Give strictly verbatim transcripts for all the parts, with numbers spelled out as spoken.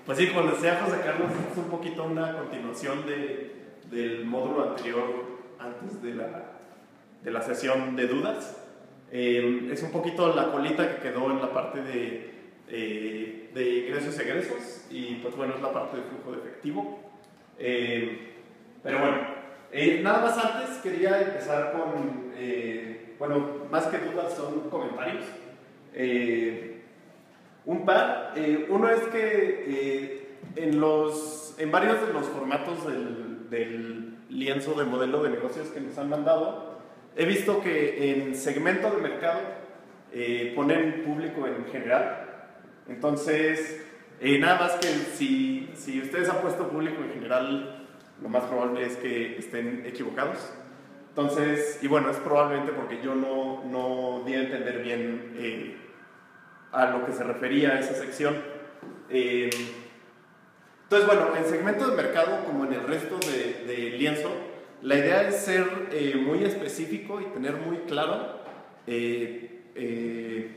Pues sí, como decía José Carlos, es un poquito una continuación de, del módulo anterior, antes de la, de la sesión de dudas. Eh, es un poquito la colita que quedó en la parte de, eh, de ingresos y egresos, y pues bueno, es la parte de flujo de efectivo. Eh, pero bueno, eh, nada más antes quería empezar con, eh, bueno, más que dudas son comentarios. Eh, un par, eh, uno es que eh, en, los, en varios de los formatos del, del lienzo de modelo de negocios que nos han mandado, he visto que en segmento de mercado eh, ponen público en general. Entonces, eh, nada más que si, si ustedes han puesto público en general, lo más probable es que estén equivocados. Entonces, y bueno, es probablemente porque yo no, no di a entender bien eh, a lo que se refería esa sección. Eh, entonces, bueno, en segmento de mercado, como en el resto de, de lienzo, la idea es ser eh, muy específico y tener muy claro eh, eh,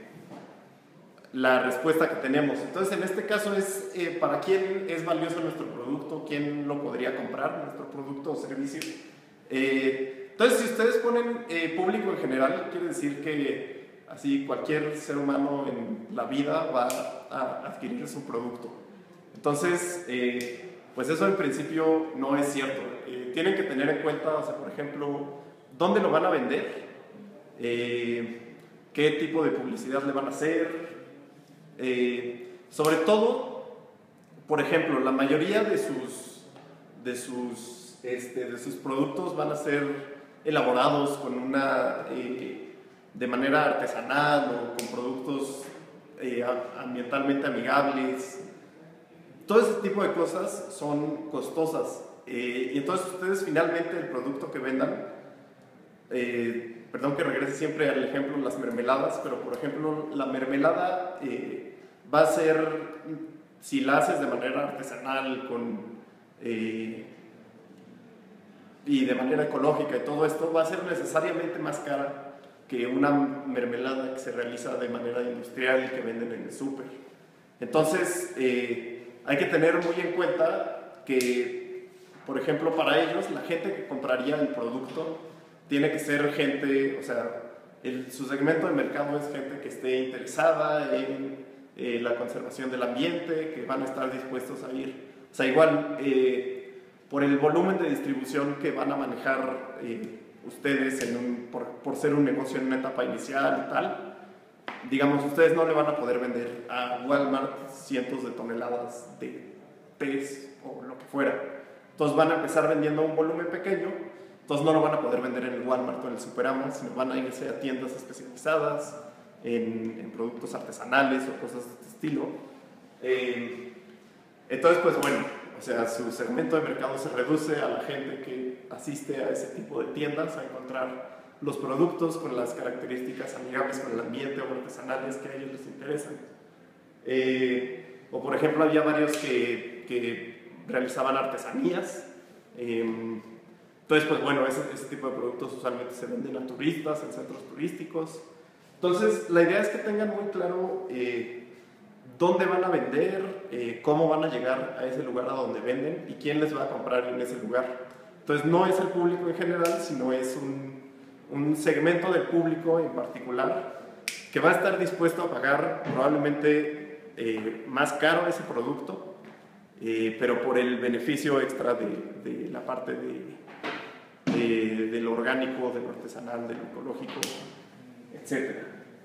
la respuesta que tenemos. Entonces, en este caso es eh, para quién es valioso nuestro producto, quién lo podría comprar, nuestro producto o servicio. Eh, entonces, si ustedes ponen eh, público en general, quiere decir que así cualquier ser humano en la vida va a adquirir su producto. Entonces, eh, pues eso en principio no es cierto. Eh, tienen que tener en cuenta, o sea, por ejemplo, dónde lo van a vender, eh, qué tipo de publicidad le van a hacer. Eh, sobre todo, por ejemplo, la mayoría de sus, de sus, este, de sus productos van a ser elaborados con una, eh, de manera artesanal o con productos eh, ambientalmente amigables. Todo ese tipo de cosas son costosas. Eh, y entonces ustedes finalmente el producto que vendan, eh, perdón que regrese siempre al ejemplo de las mermeladas, pero por ejemplo la mermelada eh, va a ser, si la haces de manera artesanal con, eh, y de manera ecológica y todo esto, va a ser necesariamente más cara que una mermelada que se realiza de manera industrial y que venden en el súper. Entonces, eh, hay que tener muy en cuenta que, por ejemplo, para ellos, la gente que compraría el producto tiene que ser gente, o sea, el, su segmento de mercado es gente que esté interesada en eh, la conservación del ambiente, que van a estar dispuestos a ir. O sea, igual, eh, por el volumen de distribución que van a manejar eh, ustedes en un, por, por ser un negocio en una etapa inicial y tal, digamos, ustedes no le van a poder vender a Walmart cientos de toneladas de tés o lo que fuera. Entonces van a empezar vendiendo un volumen pequeño, entonces no lo van a poder vender en el Walmart o en el Superama, sino van a irse a tiendas especializadas en, en productos artesanales o cosas de este estilo. Eh, entonces, pues bueno, o sea, su segmento de mercado se reduce a la gente que asiste a ese tipo de tiendas a encontrar los productos con las características amigables con el ambiente o artesanales que a ellos les interesan. Eh, o por ejemplo, había varios que, que realizaban artesanías. Eh, entonces, pues bueno, ese, ese tipo de productos usualmente se venden a turistas, en centros turísticos. Entonces, la idea es que tengan muy claro eh, dónde van a vender, eh, cómo van a llegar a ese lugar a donde venden y quién les va a comprar en ese lugar. Entonces, no es el público en general, sino es un un segmento del público en particular que va a estar dispuesto a pagar probablemente eh, más caro ese producto, eh, pero por el beneficio extra de, de la parte de, de, de lo orgánico, de lo artesanal, de lo ecológico, etcétera.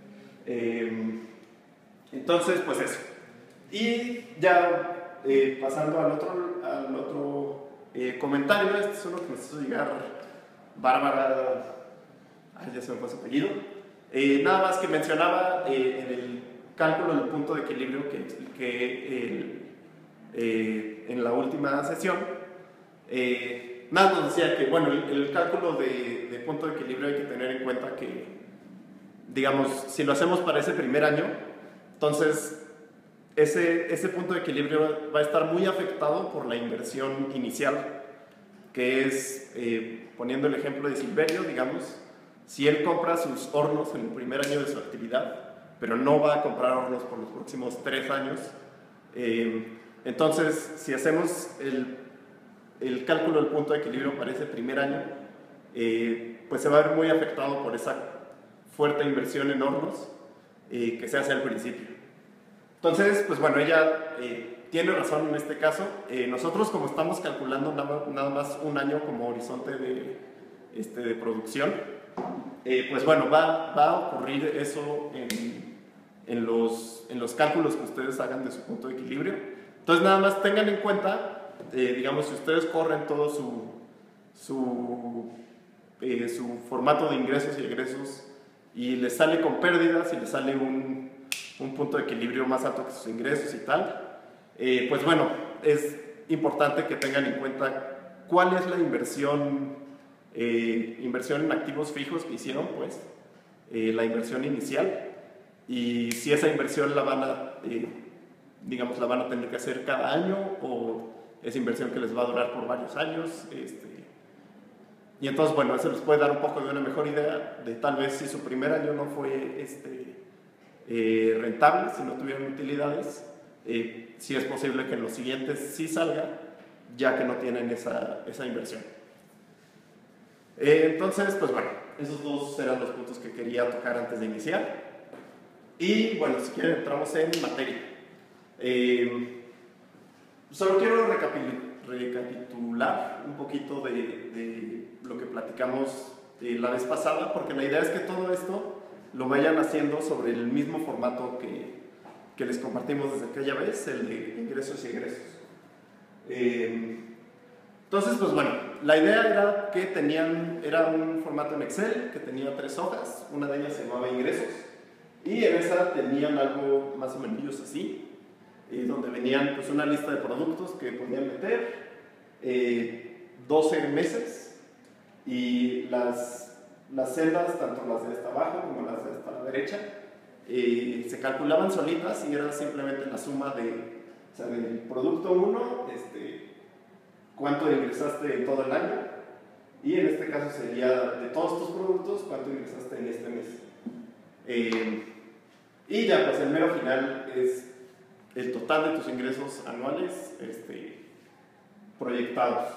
Eh, entonces, pues eso. Y ya eh, pasando al otro, al otro eh, comentario, este es uno que nos hizo llegar Bárbara. Ah, ya se me fue su apellido. Eh, nada más que mencionaba eh, en el cálculo del punto de equilibrio que expliqué el, eh, en la última sesión. Eh, nada nos decía que, bueno, el, el cálculo de, de punto de equilibrio hay que tener en cuenta que, digamos, si lo hacemos para ese primer año, entonces ese, ese punto de equilibrio va a estar muy afectado por la inversión inicial, que es, eh, poniendo el ejemplo de Silverio, digamos, si él compra sus hornos en el primer año de su actividad, pero no va a comprar hornos por los próximos tres años, eh, Entonces, si hacemos el, el cálculo del punto de equilibrio para ese primer año, eh, pues se va a ver muy afectado por esa fuerte inversión en hornos eh, que se hace al principio. Entonces, pues bueno, ella eh, tiene razón en este caso. Eh, nosotros, como estamos calculando nada, nada más un año como horizonte de, este, de producción, eh, pues bueno, va, va a ocurrir eso en, en, los, en los cálculos que ustedes hagan de su punto de equilibrio. Entonces, nada más tengan en cuenta, eh, digamos, si ustedes corren todo su, su, eh, su formato de ingresos y egresos y les sale con pérdidas y les sale un, un punto de equilibrio más alto que sus ingresos y tal, eh, pues bueno, es importante que tengan en cuenta cuál es la inversión, eh, inversión en activos fijos que hicieron, pues, eh, la inversión inicial, y si esa inversión la van a, eh, digamos, la van a tener que hacer cada año o es inversión que les va a durar por varios años. Este, y entonces, bueno, eso les puede dar un poco de una mejor idea de tal vez si su primer año no fue este, eh, rentable, si no tuvieron utilidades, eh, si es posible que en los siguientes sí salga, ya que no tienen esa, esa inversión. Eh, entonces, pues bueno, esos dos eran los puntos que quería tocar antes de iniciar. Y bueno, si quieren entramos en materia. Eh, solo quiero recapitular un poquito de, de lo que platicamos eh, la vez pasada, porque la idea es que todo esto lo vayan haciendo sobre el mismo formato que, que les compartimos desde aquella vez, el de ingresos y egresos. Eh, entonces, pues bueno, la idea era que tenían, era un formato en Excel que tenía tres hojas, una de ellas se llamaba ingresos, y en esa tenían algo más o menos así, eh, donde venían pues una lista de productos que podían meter, eh, doce meses, y las, las celdas, tanto las de hasta abajo como las de hasta la derecha, eh, se calculaban solitas y era simplemente la suma de, o sea, del producto uno, este, cuánto ingresaste en todo el año, y en este caso sería de todos tus productos, cuánto ingresaste en este mes. Eh, y ya pues el mero final es el total de tus ingresos anuales este, proyectados.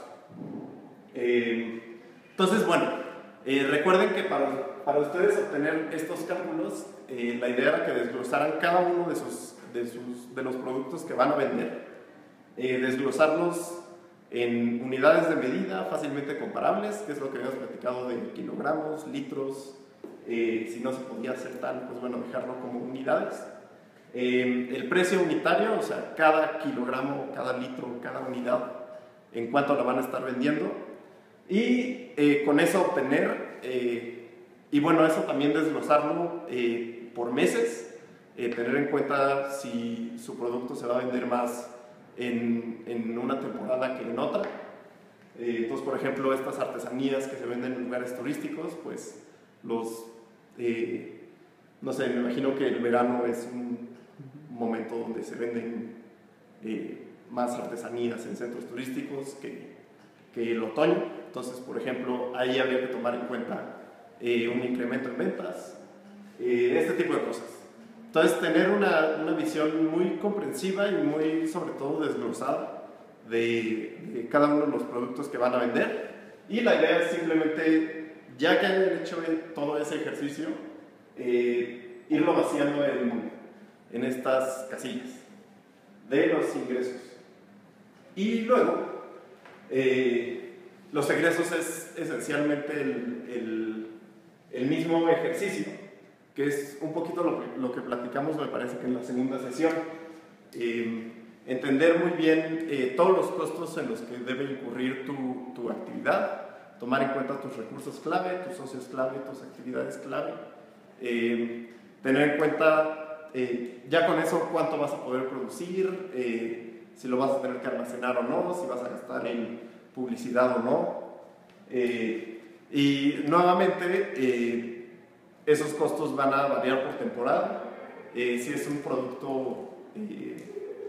Eh, entonces, bueno, eh, recuerden que para, para ustedes obtener estos cálculos, eh, la idea era que desglosaran cada uno de, sus, de, sus, de los productos que van a vender, eh, desglosarlos en unidades de medida fácilmente comparables, que es lo que habíamos platicado de kilogramos, litros, eh, si no se podía hacer tal, pues bueno, dejarlo como unidades. Eh, el precio unitario, o sea, cada kilogramo, cada litro, cada unidad, en cuánto la van a estar vendiendo, y eh, con eso obtener, eh, y bueno, eso también desglosarlo eh, por meses, eh, tener en cuenta si su producto se va a vender más En, en una temporada que en otra. Eh, entonces, por ejemplo, estas artesanías que se venden en lugares turísticos, pues los, eh, no sé, me imagino que el verano es un momento donde se venden eh, más artesanías en centros turísticos que, que el otoño. Entonces, por ejemplo, ahí habría que tomar en cuenta eh, un incremento en ventas, eh, este tipo de cosas. Entonces, tener una, una visión muy comprensiva y muy, sobre todo, desglosada de, de cada uno de los productos que van a vender. Y la idea es simplemente, ya que hayan hecho todo ese ejercicio, eh, irlo vaciando en, en estas casillas de los ingresos. Y luego, eh, los egresos es esencialmente el, el, el mismo ejercicio, que es un poquito lo que, lo que platicamos, me parece que en la segunda sesión. Eh, entender muy bien eh, todos los costos en los que debe incurrir tu, tu actividad, tomar en cuenta tus recursos clave, tus socios clave, tus actividades clave, eh, tener en cuenta eh, ya con eso cuánto vas a poder producir, eh, si lo vas a tener que almacenar o no, si vas a gastar en publicidad o no. Eh, y nuevamente, eh, esos costos van a variar por temporada. Eh, si es un producto eh,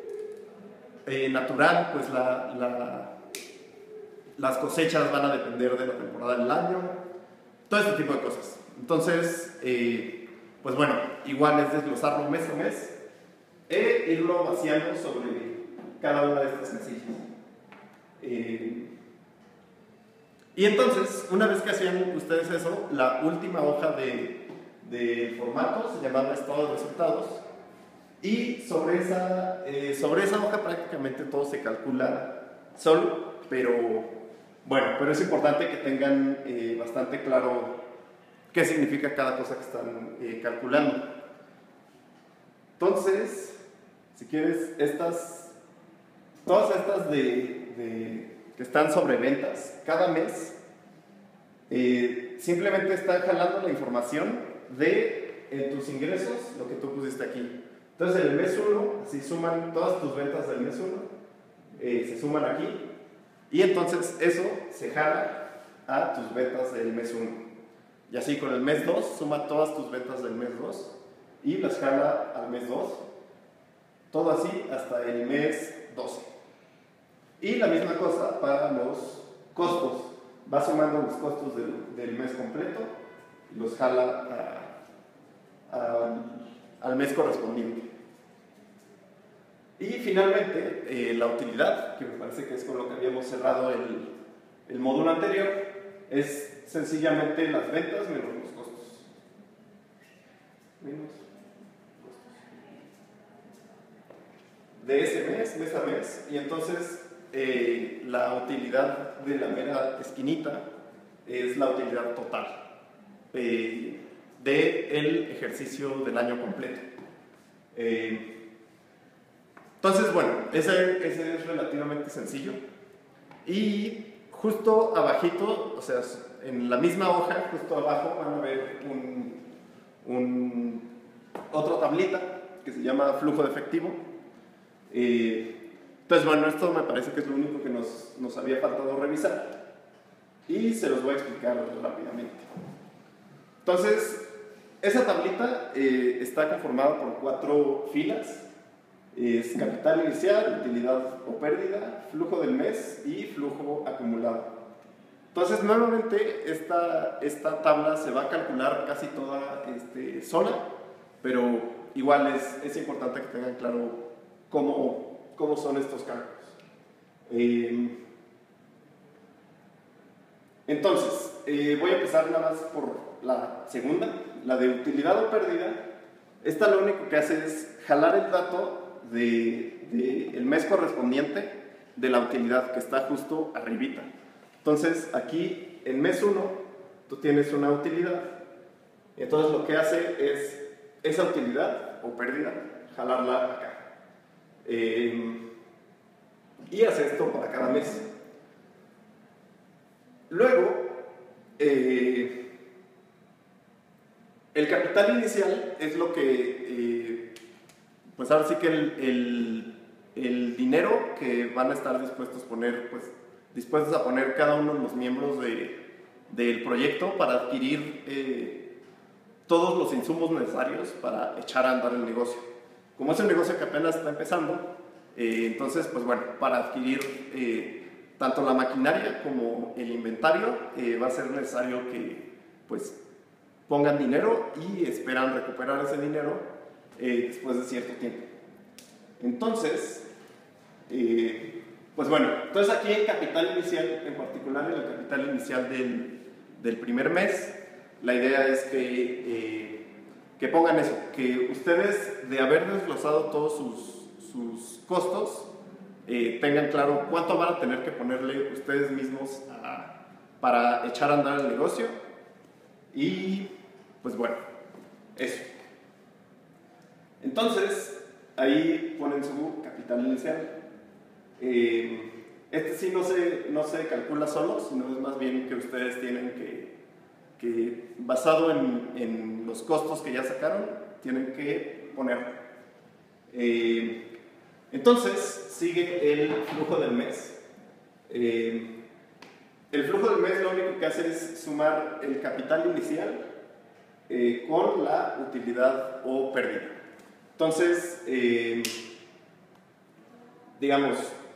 eh, natural, pues la, la, las cosechas van a depender de la temporada del año, todo este tipo de cosas. Entonces, eh, pues bueno, igual es desglosarlo mes a mes e irlo vaciando sobre cada una de estas casillas. Eh, y entonces, una vez que hacían ustedes eso, la última hoja de, de formato se llamaba estado de resultados, y sobre esa, eh, sobre esa hoja prácticamente todo se calcula solo, pero bueno, pero es importante que tengan eh, bastante claro qué significa cada cosa que están eh, calculando. Entonces, si quieres, estas, todas estas de, de, que están sobre ventas, cada mes, eh, simplemente están jalando la información de en tus ingresos, lo que tú pusiste aquí. Entonces, en el mes uno, así suman todas tus ventas del mes uno, eh, se suman aquí, y entonces eso se jala a tus ventas del mes uno. Y así con el mes dos, suma todas tus ventas del mes dos y las jala al mes dos. Todo así hasta el mes doce. Y la misma cosa para los costos. Va sumando los costos del, del mes completo y los jala a, a, al mes correspondiente. Y finalmente, eh, la utilidad, que me parece que es con lo que habíamos cerrado el, el módulo anterior, es sencillamente las ventas menos los costos. Menos costos. De ese mes, mes a mes, y entonces eh, la utilidad de la mera esquinita es la utilidad total eh, del ejercicio del año completo. Eh, entonces, bueno, ese, ese es relativamente sencillo. Y justo abajito, o sea, en la misma hoja, justo abajo van a ver un, un, otra tablita que se llama flujo de efectivo. Eh, entonces, bueno, esto me parece que es lo único que nos, nos había faltado revisar. Y se los voy a explicar rápidamente. Entonces, esa tablita eh, está conformada por cuatro filas. Es capital inicial, utilidad o pérdida, flujo del mes y flujo acumulado. Entonces, nuevamente, esta, esta tabla se va a calcular casi toda este, sola, pero igual es, es importante que tengan claro cómo, cómo son estos cálculos. Eh, entonces, eh, voy a empezar nada más por la segunda, la de utilidad o pérdida. Esta lo único que hace es jalar el dato del de, de el mes correspondiente de la utilidad que está justo arribita. Entonces aquí en mes uno tú tienes una utilidad, entonces lo que hace es esa utilidad o pérdida jalarla acá eh, y hace esto para cada mes. Luego eh, el capital inicial es lo que eh, pues ahora sí que el, el, el dinero que van a estar dispuestos a poner, pues, dispuestos a poner cada uno de los miembros de, del proyecto para adquirir eh, todos los insumos necesarios para echar a andar el negocio. Como es un negocio que apenas está empezando, eh, entonces, pues bueno, para adquirir eh, tanto la maquinaria como el inventario, eh, va a ser necesario que, pues, pongan dinero y esperan recuperar ese dinero Eh, después de cierto tiempo. Entonces, eh, pues bueno, entonces aquí el capital inicial, en particular el capital inicial del, del primer mes, la idea es que, eh, que pongan eso, que ustedes, de haber desglosado todos sus, sus costos, eh, tengan claro cuánto van a tener que ponerle ustedes mismos a, para echar a andar el negocio. Y pues bueno, eso. Entonces, ahí ponen su capital inicial. Eh, este sí no se, no se calcula solo, sino es más bien que ustedes tienen que, que basado en, en los costos que ya sacaron, tienen que poner. Eh, entonces, sigue el flujo del mes. Eh, el flujo del mes lo único que hace es sumar el capital inicial eh, con la utilidad o pérdida. Entonces, eh, digamos,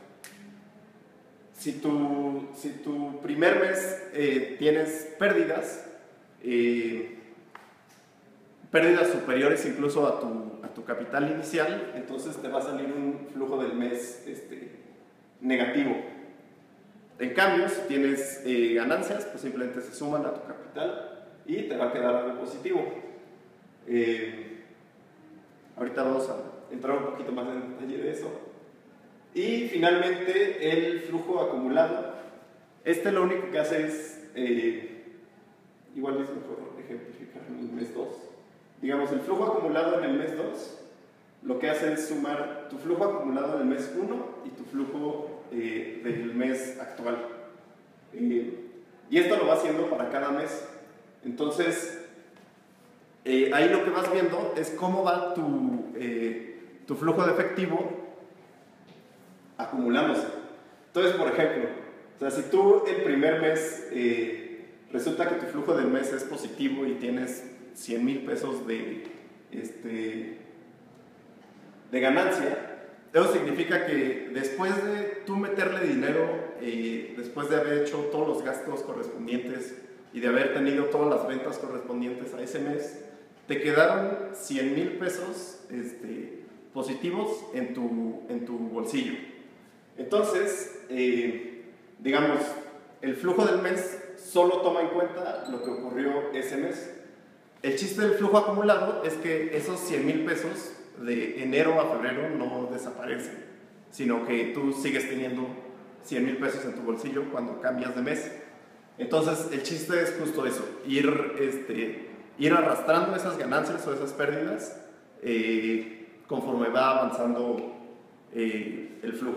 si tu, si tu primer mes eh, tienes pérdidas, eh, pérdidas superiores incluso a tu, a tu capital inicial, entonces te va a salir un flujo del mes este, negativo. En cambio, si tienes eh, ganancias, pues simplemente se suman a tu capital y te va a quedar algo positivo. Eh, ahorita vamos a entrar un poquito más en detalle de eso. Y finalmente, el flujo acumulado. Este lo único que hace es, eh, igual es mejor ejemplificar en el mes dos. Digamos, el flujo acumulado en el mes dos, lo que hace es sumar tu flujo acumulado del mes uno y tu flujo eh, del mes actual. Eh, y esto lo va haciendo para cada mes. Entonces, eh, ahí lo que vas viendo es cómo va tu, eh, tu flujo de efectivo acumulándose. Entonces, por ejemplo, o sea, si tú el primer mes eh, resulta que tu flujo del mes es positivo y tienes cien mil pesos de, este, de ganancia, eso significa que después de tú meterle dinero, eh, después de haber hecho todos los gastos correspondientes y de haber tenido todas las ventas correspondientes a ese mes, te quedaron cien mil pesos este, positivos en tu, en tu bolsillo. Entonces, eh, digamos, el flujo del mes solo toma en cuenta lo que ocurrió ese mes. El chiste del flujo acumulado es que esos cien mil pesos de enero a febrero no desaparecen, sino que tú sigues teniendo cien mil pesos en tu bolsillo cuando cambias de mes. Entonces, el chiste es justo eso, ir, este, ir arrastrando esas ganancias o esas pérdidas eh, conforme va avanzando eh, el flujo.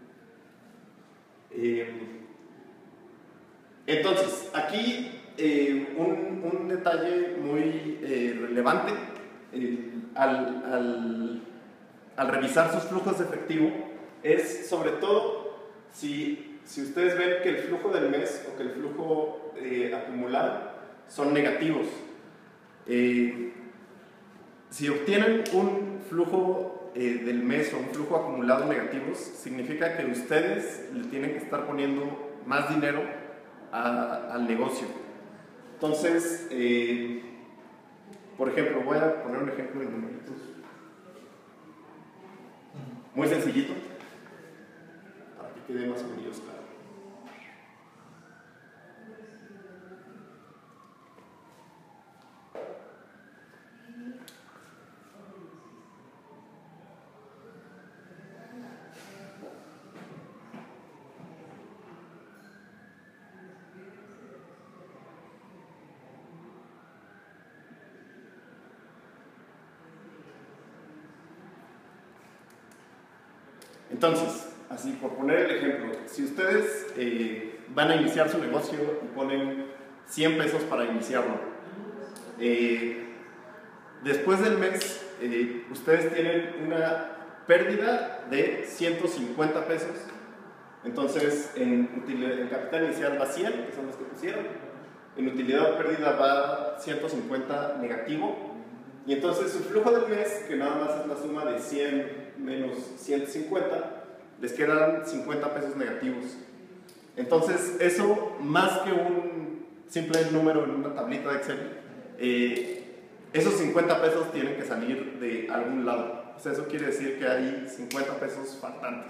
Eh, entonces, aquí eh, un, un detalle muy eh, relevante eh, al, al, al revisar sus flujos de efectivo es sobre todo si, si ustedes ven que el flujo del mes o que el flujo eh, acumulado son negativos. Eh, si obtienen un flujo eh, del mes o un flujo acumulado negativos, significa que ustedes le tienen que estar poniendo más dinero a, al negocio. Entonces, eh, por ejemplo, voy a poner un ejemplo de numeritos muy sencillito para que quede más o menos claro. Entonces, así por poner el ejemplo, si ustedes eh, van a iniciar su negocio y ponen cien pesos para iniciarlo, eh, después del mes eh, ustedes tienen una pérdida de ciento cincuenta pesos. Entonces, en, en capital inicial va cien, que son los que pusieron, en utilidad pérdida va ciento cincuenta negativo, y entonces su flujo del mes, que nada más es la suma de cien menos ciento cincuenta, les quedan cincuenta pesos negativos. Entonces, eso, más que un simple número en una tablita de Excel, eh, esos cincuenta pesos tienen que salir de algún lado. O sea, eso quiere decir que hay cincuenta pesos faltantes.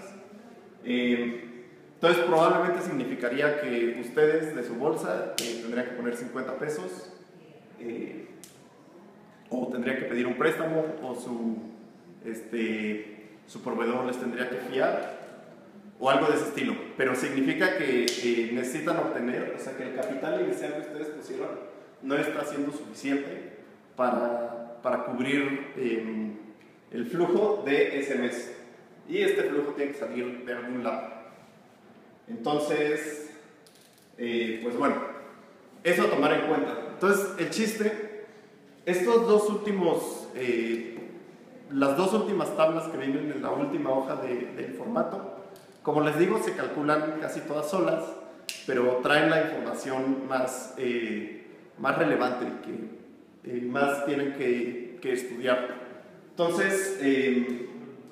Eh, entonces, probablemente significaría que ustedes de su bolsa eh, tendrían que poner cincuenta pesos, eh, o tendrían que pedir un préstamo, o su, este, su proveedor les tendría que fiar, o algo de ese estilo. Pero significa que eh, necesitan obtener, o sea, que el capital inicial que ustedes pusieron no está siendo suficiente para, para cubrir eh, el flujo de ese mes. Y este flujo tiene que salir de algún lado. Entonces, eh, pues bueno, eso a tomar en cuenta. Entonces, el chiste, estos dos últimos, eh, las dos últimas tablas que vienen en la última hoja de, del formato, como les digo, se calculan casi todas solas, pero traen la información más, eh, más relevante, que eh, más tienen que, que estudiar. Entonces, eh,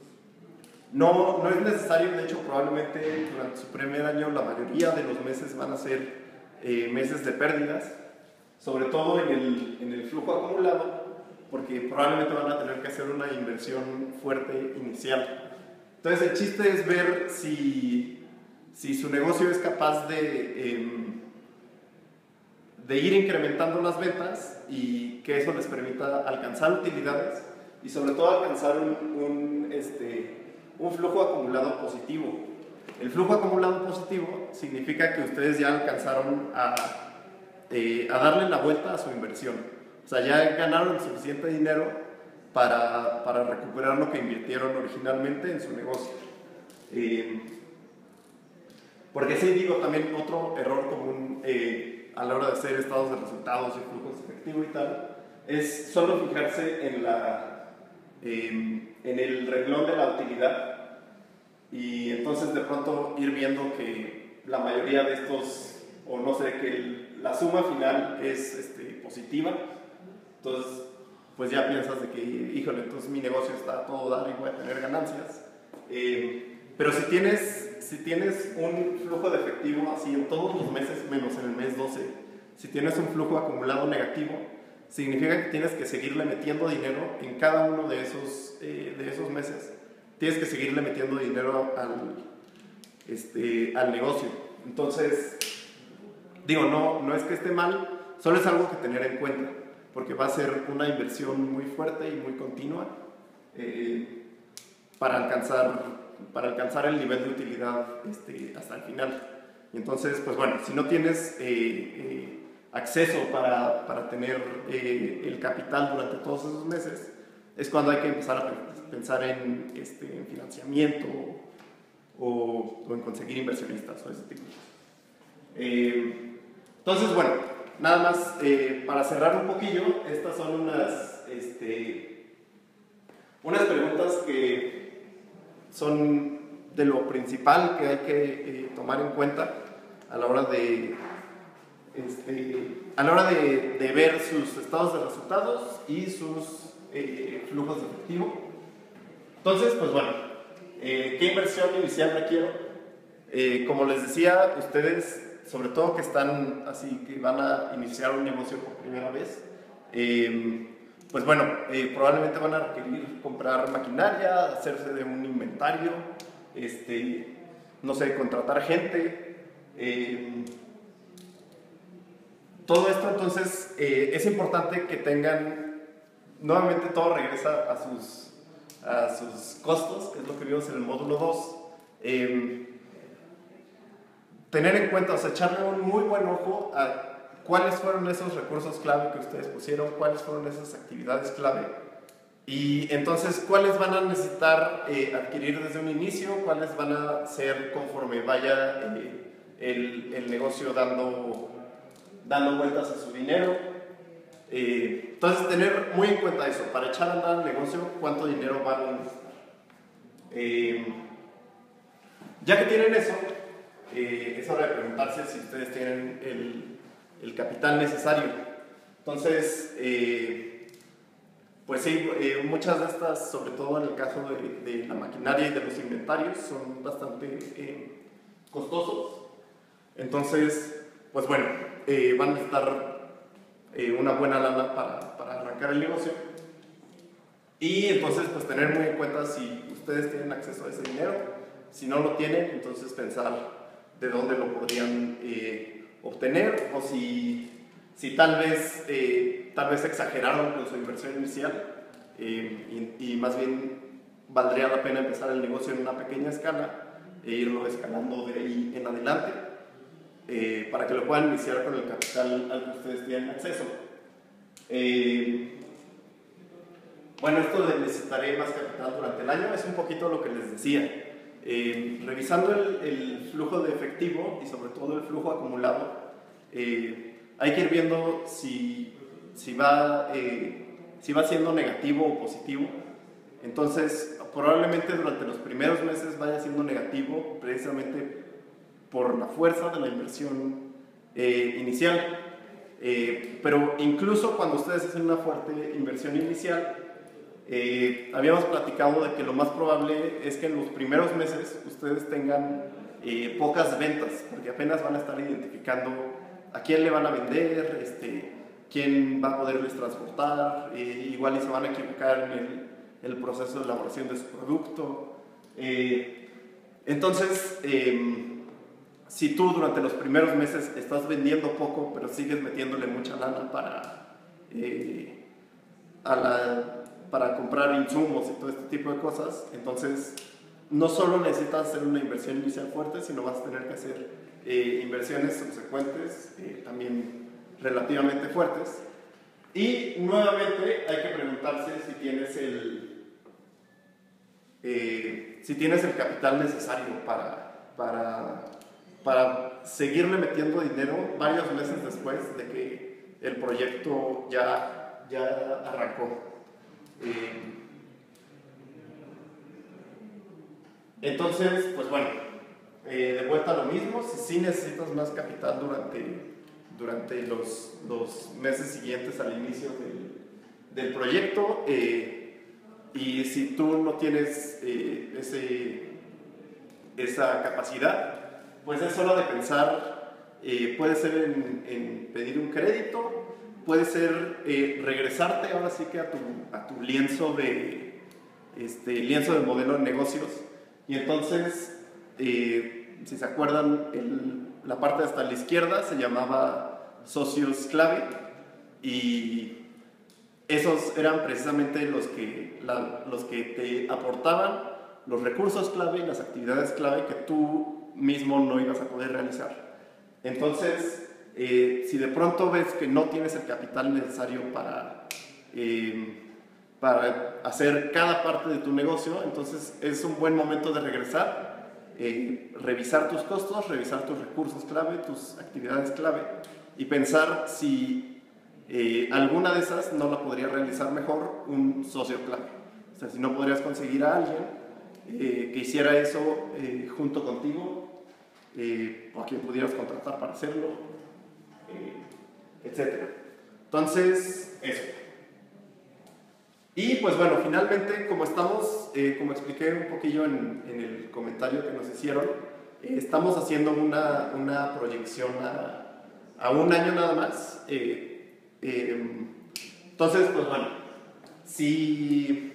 no, no es necesario, de hecho, probablemente durante su primer año la mayoría de los meses van a ser eh, meses de pérdidas, sobre todo en el, en el flujo acumulado. porque probablemente van a tener que hacer una inversión fuerte inicial. Entonces el chiste es ver si, si su negocio es capaz de, eh, de ir incrementando las ventas y que eso les permita alcanzar utilidades y sobre todo alcanzar un, un, este, un flujo acumulado positivo. El flujo acumulado positivo significa que ustedes ya alcanzaron a, eh, a darle la vuelta a su inversión. O sea, ya ganaron suficiente dinero para, para recuperar lo que invirtieron originalmente en su negocio. Eh, porque sí, digo, también otro error común eh, a la hora de hacer estados de resultados y flujos de efectivo y tal, es solo fijarse en, la, eh, en el renglón de la utilidad y entonces de pronto ir viendo que la mayoría de estos, o no sé, que el, la suma final es este, positiva. Entonces, pues ya piensas de que, híjole, entonces mi negocio está a todo dar y voy a tener ganancias. Eh, pero si tienes, si tienes un flujo de efectivo así en todos los meses, menos en el mes doce, si tienes un flujo acumulado negativo, significa que tienes que seguirle metiendo dinero en cada uno de esos, eh, de esos meses. Tienes que seguirle metiendo dinero al, este, al negocio. Entonces, digo, no, no es que esté mal, solo es algo que tener en cuenta, porque va a ser una inversión muy fuerte y muy continua eh, para, alcanzar, para alcanzar el nivel de utilidad este, hasta el final. Y entonces, pues bueno, si no tienes eh, eh, acceso para, para tener eh, el capital durante todos esos meses, es cuando hay que empezar a pensar en, este, en financiamiento o, o en conseguir inversionistas o ese tipo de cosas. Eh, entonces, bueno, nada más, eh, para cerrar un poquillo, estas son unas, este, unas preguntas que son de lo principal que hay que eh, tomar en cuenta a la hora de, este, a la hora de, de ver sus estados de resultados y sus eh, flujos de efectivo. Entonces, pues bueno, eh, ¿qué inversión inicial requiero? Eh, como les decía, ustedes, sobre todo que están así, que van a iniciar un negocio por primera vez, eh, pues bueno, eh, probablemente van a requerir comprar maquinaria, hacerse de un inventario, este, no sé, contratar gente. Eh, todo esto, entonces, eh, es importante que tengan, nuevamente todo regresa a sus, a sus costos, que es lo que vimos en el módulo dos. Eh, tener en cuenta, o sea, echarle un muy buen ojo a cuáles fueron esos recursos clave que ustedes pusieron, cuáles fueron esas actividades clave y entonces cuáles van a necesitar eh, adquirir desde un inicio, cuáles van a ser conforme vaya eh, el, el negocio dando, dando vueltas a su dinero. Eh, entonces tener muy en cuenta eso, para echar a andar el negocio, cuánto dinero van a necesitar. Eh, ya que tienen eso, Eh, es hora de preguntarse si ustedes tienen el, el capital necesario. Entonces, eh, pues sí, eh, muchas de estas, sobre todo en el caso de, de la maquinaria y de los inventarios, son bastante eh, costosos. Entonces, pues bueno, eh, van a necesitar eh, una buena lana para, para arrancar el negocio. Y entonces, pues tener muy en cuenta si ustedes tienen acceso a ese dinero. Si no lo tienen, entonces pensar de dónde lo podrían eh, obtener o si, si tal, vez, eh, tal vez exageraron con su inversión inicial eh, y, y más bien valdría la pena empezar el negocio en una pequeña escala e irlo escalando de ahí en adelante eh, para que lo puedan iniciar con el capital al que ustedes tienen acceso. Eh, bueno, esto de necesitaré más capital durante el año es un poquito lo que les decía. Eh, revisando el, el flujo de efectivo y sobre todo el flujo acumulado, eh, hay que ir viendo si, si, va, eh, si va siendo negativo o positivo. Entonces, probablemente durante los primeros meses vaya siendo negativo precisamente por la fuerza de la inversión eh, inicial. Eh, pero incluso cuando ustedes hacen una fuerte inversión inicial, Eh, habíamos platicado de que lo más probable es que en los primeros meses ustedes tengan eh, pocas ventas, porque apenas van a estar identificando a quién le van a vender, este, quién va a poderles transportar, eh, igual y se van a equivocar en el, el proceso de elaboración de su producto. Eh, entonces, eh, si tú durante los primeros meses estás vendiendo poco, pero sigues metiéndole mucha lana para, eh, a la, para comprar insumos y todo este tipo de cosas, entonces no solo necesitas hacer una inversión inicial fuerte, sino vas a tener que hacer eh, inversiones subsecuentes eh, también relativamente fuertes. Y nuevamente hay que preguntarse si tienes el, eh, si tienes el capital necesario para, para, para seguirle metiendo dinero varios meses después de que el proyecto ya, ya arrancó. Eh, entonces, pues bueno, eh, de vuelta a lo mismo, si sí necesitas más capital durante, durante los, los meses siguientes al inicio del, del proyecto, eh, y si tú no tienes eh, ese, esa capacidad, pues es hora de pensar, eh, puede ser en, en pedir un crédito, puede ser eh, regresarte ahora sí que a tu, a tu lienzo de este, lienzo del modelo de negocios, y entonces eh, si se acuerdan, el, la parte hasta la izquierda se llamaba socios clave, y esos eran precisamente los que, la, los que te aportaban los recursos clave y las actividades clave que tú mismo no ibas a poder realizar. Entonces, eh, si de pronto ves que no tienes el capital necesario para, eh, para hacer cada parte de tu negocio, entonces es un buen momento de regresar, eh, revisar tus costos, revisar tus recursos clave, tus actividades clave, y pensar si eh, alguna de esas no la podría realizar mejor un socio clave. O sea, si no podrías conseguir a alguien eh, que hiciera eso eh, junto contigo, eh, o a quien pudieras contratar para hacerlo, eh, etcétera. Entonces, eso. Y pues bueno, finalmente, como estamos, eh, como expliqué un poquillo en, en el comentario que nos hicieron, eh, estamos haciendo una, una proyección a, a un año nada más. Eh, eh, entonces, pues bueno, si,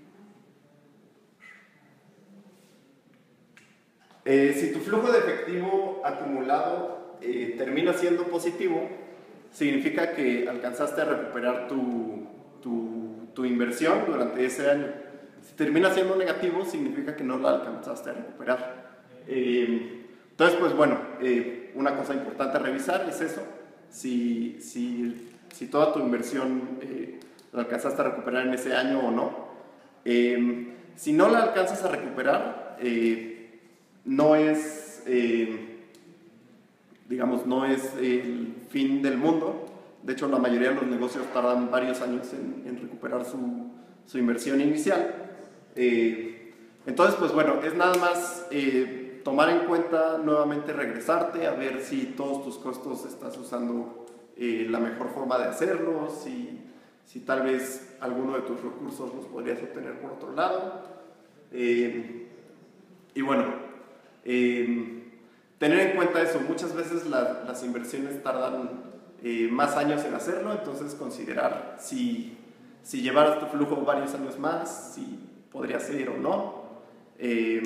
eh, si tu flujo de efectivo acumulado eh, termina siendo positivo, significa que alcanzaste a recuperar tu, tu tu inversión durante ese año. Si termina siendo negativo, significa que no la alcanzaste a recuperar. Eh, entonces, pues bueno, eh, una cosa importante a revisar es eso, si, si, si toda tu inversión eh, la alcanzaste a recuperar en ese año o no. Eh, si no la alcanzas a recuperar, eh, no es, eh, digamos, no es el fin del mundo. De hecho, la mayoría de los negocios tardan varios años en, en recuperar su, su inversión inicial. Eh, entonces, pues bueno, es nada más eh, tomar en cuenta, nuevamente regresarte a ver si todos tus costos estás usando eh, la mejor forma de hacerlo, si, si tal vez alguno de tus recursos los podrías obtener por otro lado. Eh, y bueno, eh, tener en cuenta eso, muchas veces la, las inversiones tardan Eh, más años en hacerlo, entonces considerar si, si llevaras tu flujo varios años más, si podría ser o no. Eh,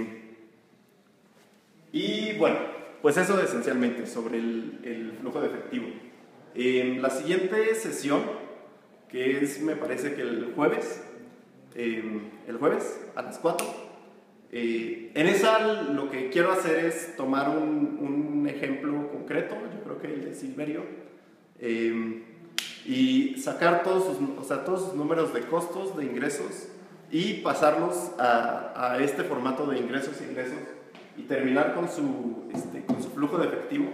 y bueno, pues eso esencialmente sobre el, el flujo de efectivo. Eh, la siguiente sesión, que es, me parece que el jueves, eh, el jueves a las cuatro, eh, en esa lo que quiero hacer es tomar un, un ejemplo concreto, yo creo que el de Silverio, Eh, y sacar todos sus, o sea, todos sus números de costos, de ingresos, y pasarlos a, a este formato de ingresos e ingresos, y terminar con su, este, con su flujo de efectivo.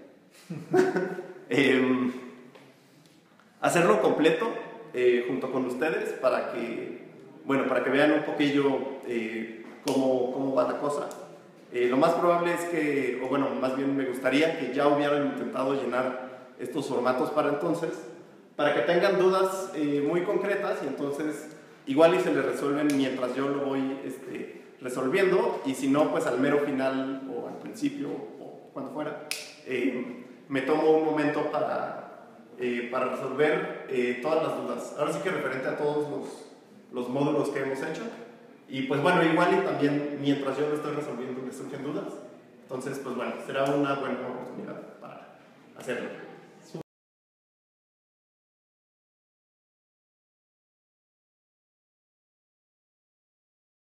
eh, hacerlo completo eh, junto con ustedes para que, bueno, para que vean un poquillo eh, cómo, cómo va la cosa. Eh, lo más probable es que, o bueno, más bien me gustaría que ya hubieran intentado llenar estos formatos para entonces, para que tengan dudas eh, muy concretas, y entonces igual y se les resuelven mientras yo lo voy este, resolviendo, y si no, pues al mero final o al principio o cuando fuera, eh, me tomo un momento para, eh, para resolver eh, todas las dudas. Ahora sí que referente a todos los, los módulos que hemos hecho. Y pues bueno, igual y también mientras yo lo estoy resolviendo me surgen dudas. Entonces, pues bueno, será una buena oportunidad para hacerlo.